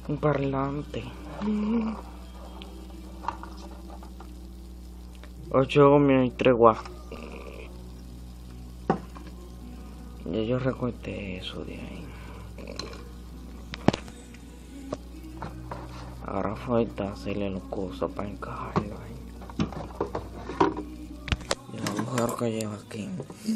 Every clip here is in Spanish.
Un parlante. 8 ohmios y 3 watts. Ya yo recorté eso de ahí. Ahora falta hacerle los cosas para encajarlo ahí. Y el agujero que lleva aquí.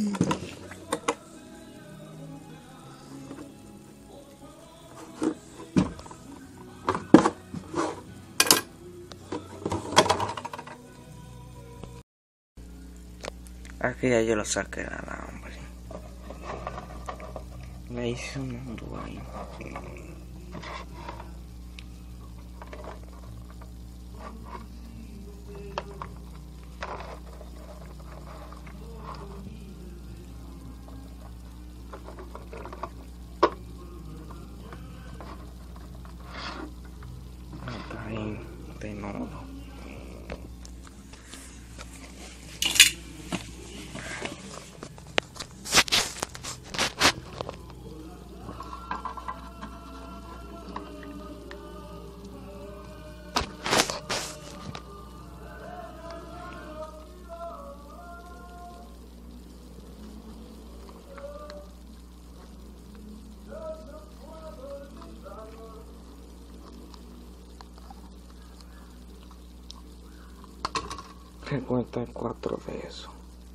Aquí ya yo lo saqué del alambre. Le hice un nudo ahí. Está ahí de nudo. Que cuesta 4 de eso.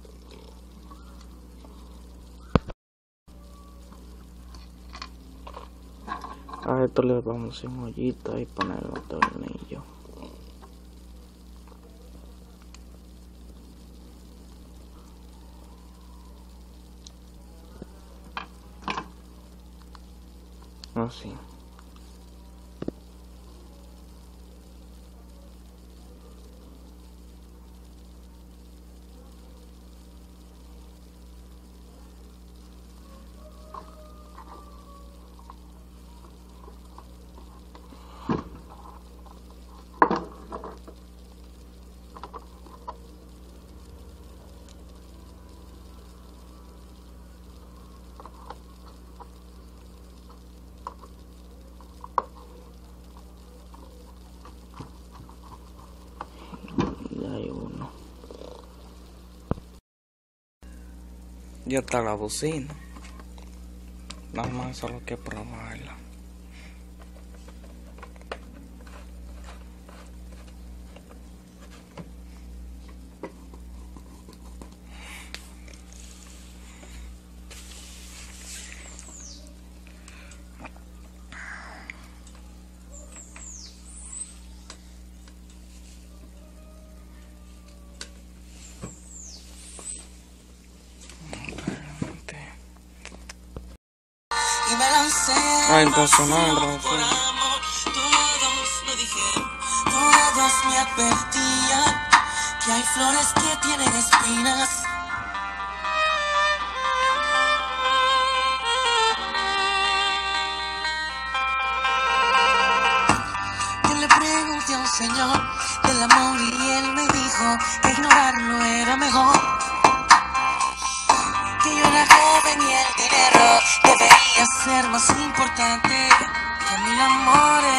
A esto le vamos a hacer un hoyito y poner los tornillos. Así. Ya está la bocina. Nada más solo que probarla. Entonces no, por amor, todos me dijeron, todos me advertían que hay flores que tienen espinas. Yo le pregunté a un señor del amor y él me dijo que ignorarlo era mejor. Que yo era joven y el dinero debería ser más importante que mil amores.